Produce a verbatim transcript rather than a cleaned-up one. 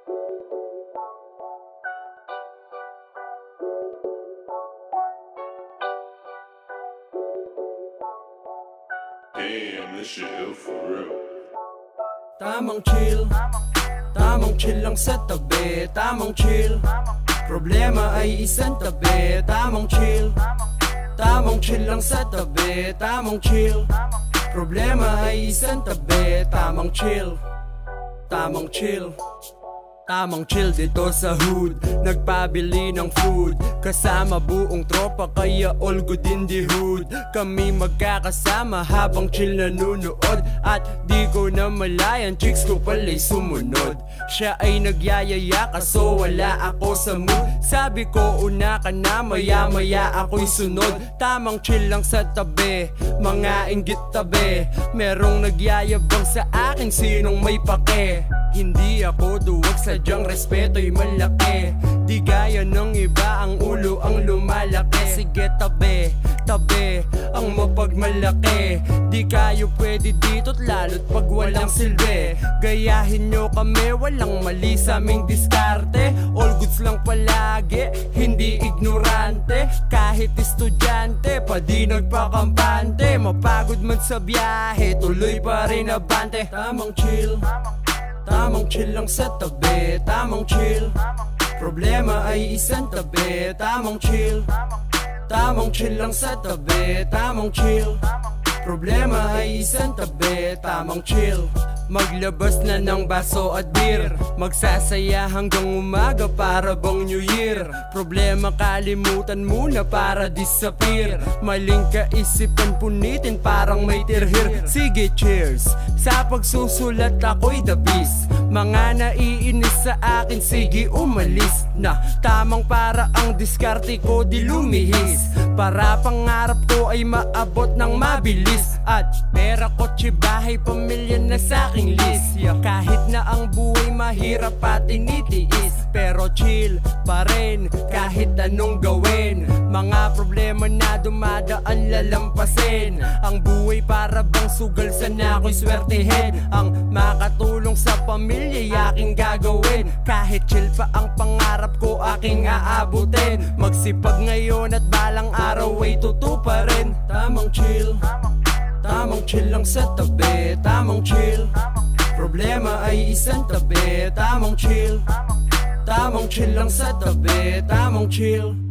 Damn, this shit ill for real. Tamang chill, tamang chill lang sa tabi. Tamang chill, problema ay isang tabi. Tamang chill, tamang chill lang sa tabi. Tamang chill, problema ay isang tabi. Tamang chill, tamang chill. Tamang chill dito sa hood, nagpabili ng food kasama buong tropa kaya all good in the hood. Kami magkakasama habang chill nanunood at di ko na malayan chicks ko pala'y sumunod. Siya ay nagyayaya kaso wala ako sa mood. Sabi ko una ka na maya maya ako'y sunod. Tamang chill lang sa tabi, mga inggit tabi. Merong nagyayabang sa akin sinong may pake. Hindi ako duwag, sadyang respeto'y malaki. Di gaya ng iba, ang ulo ang lumalaki. Sige tabi, tabi, ang mapagmalaki. Di kayo pwede dito't lalo't pag walang silbi. Gayahin nyo kami, walang mali sa aming diskarte. All goods lang palagi, hindi ignorante. Kahit estudyante, pa di nagpakampante. Mapagod man sa biyahe, tuloy pa rin abante. Tamang chill, tamang chill lang sa tabi. Tamang chill, problema ay isang tabi. Tamang chill, tamang chill lang sa tabi. Tamang chill, problema ay isang tabi. Tamang chill, maglabas na ng baso at beer. Magsasaya hanggang umaga para bang New Year. Problema kalimutan muna para disappear. Maling kaisipan punitin parang may tirhir. Sige cheers, sa pagsusulat ako'y the beast. Mga naiinis sa akin sige umalis na. Tamang para ang diskarte ko di lumihis. Para pangarap ko ay maabot ng mabilis. At pera, kotse, bahay, pamilya na sa'king list. Kahit na ang buhay mahirap at tinitiis, pero chill pa rin kahit anong gawin. Mga problema na dumadaan lalampasin. Ang buhay para bang sugal, sana ako'y swertihin. Ang makatulong sa pamilya aking gagawin. Kahit chill pa ang pangarap ko aking aabutin. Magsipag ngayon at balang araw ay tutuparin. Tamang chill, tamang chill lang sa tabi. Tamang chill, problema ay isang tabi. Tamang chill, tamang chill lang sa tabi. Tamang chill.